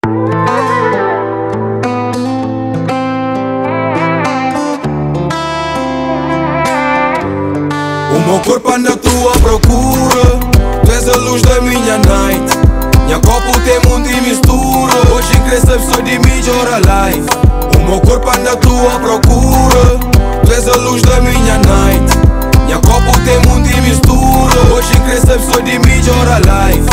O meu corpo anda à tua procura, tu és a luz da minha night. Minha copo tem mundo e mistura, hoje cresce só de melhor life. O meu corpo anda à tua procura, tu és a luz da minha night. Minha copo tem mundo e mistura, hoje cresce só de melhor life.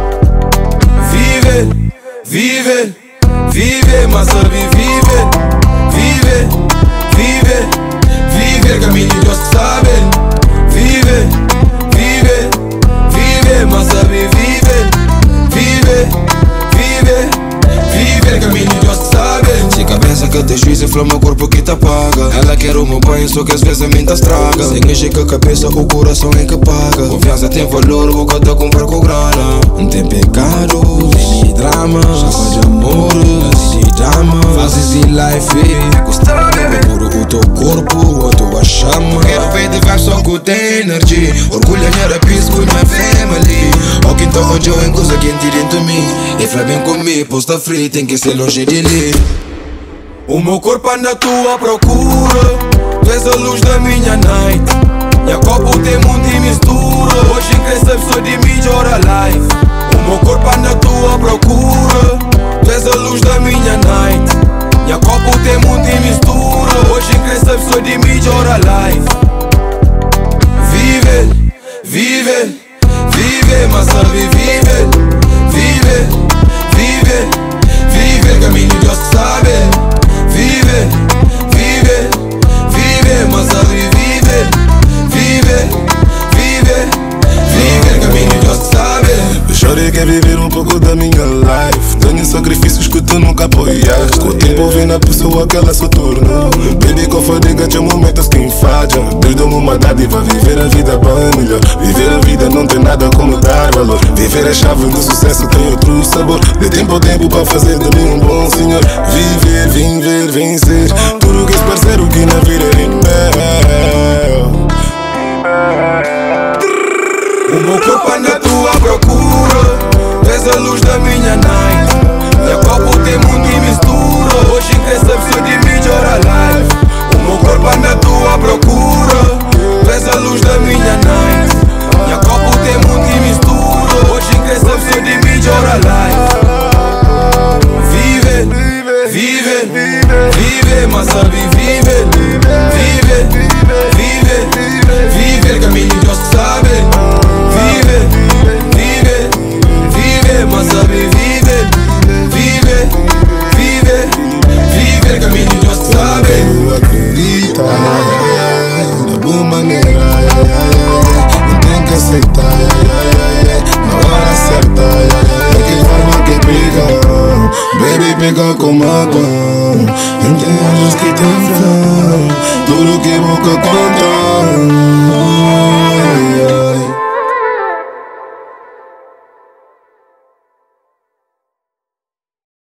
Vive, vive, vive, mas sabe viver. Vive, vive, vive, caminho de Deus que sabe. Vive, vive, vive, mas sabe viver. Vive, vive, vive, caminho de Deus que sabe. Se cabeça que te juízo, flama o corpo que te apaga. Ela quer o meu banho, só que às vezes a mente estraga. Sem encher com a cabeça, o coração é que paga. Confiança tem valor, o que te compra com grana. Não tem pecado, nem drama. Já faz de amor, nem drama. Fazes de life, por o teu corpo, a tua chama. Quero ver de vibe só que tem energia. Orgulho era peace with my family. Ou quem toca o Joe em coisa que tem dentro de mim. E fly bem comigo, posta free, tem que ser longe de ali. O meu corpo anda à tua procura, tu és a luz da minha night. Minha copo tem mundo e mistura, hoje cresce só de melhor life. O meu corpo anda à tua procura, tu és a luz da minha night. Minha copo tem mundo e mistura, hoje cresce só de melhor life. Vive, vive, vive, mas sabe viver. Vive, vive, vive, caminho de Deus que sabe. Vive, vive, vive, mas sabe viver. Vive, vive, vive, caminho de Deus que sabe. Chorei quer viver um pouco da minha life. Tenho sacrifícios que tu nunca apoiaste. Com o tempo vem na pessoa que ela se tornou. Baby, com fadiga tinha momentos que enfadam. Perdeu-me uma dádiva, viver a vida bem melhor. Viver a vida não tem nada como dar valor. Viver a chave do sucesso tem outro sabor. De tempo a tempo para fazer de mim um bom senhor. Viver, viver, vencer. Tudo que és parceiro que na vida é meu. O meu corpo anda à tua procura, tu és a luz da minha night. Minha copo tem mundo e mistura, hoje cresce só de melhor life. O meu corpo anda à tua procura, tu és a luz da minha night. Minha copo tem mundo e mistura, hoje cresce só de melhor life. Vive, vive, vive, mas sabe viver. Vive, vive, vive, caminho de Deus que sabe. Vive, vive, vive, mas sabe viver. Vive, vive, vive, caminho de Deus que sabe. Eu acredito da boa maneira, não tem que aceitar, na hora certa, que forma que pega. Baby, pega com água. Tem anjos que te fã, tudo que boca conta.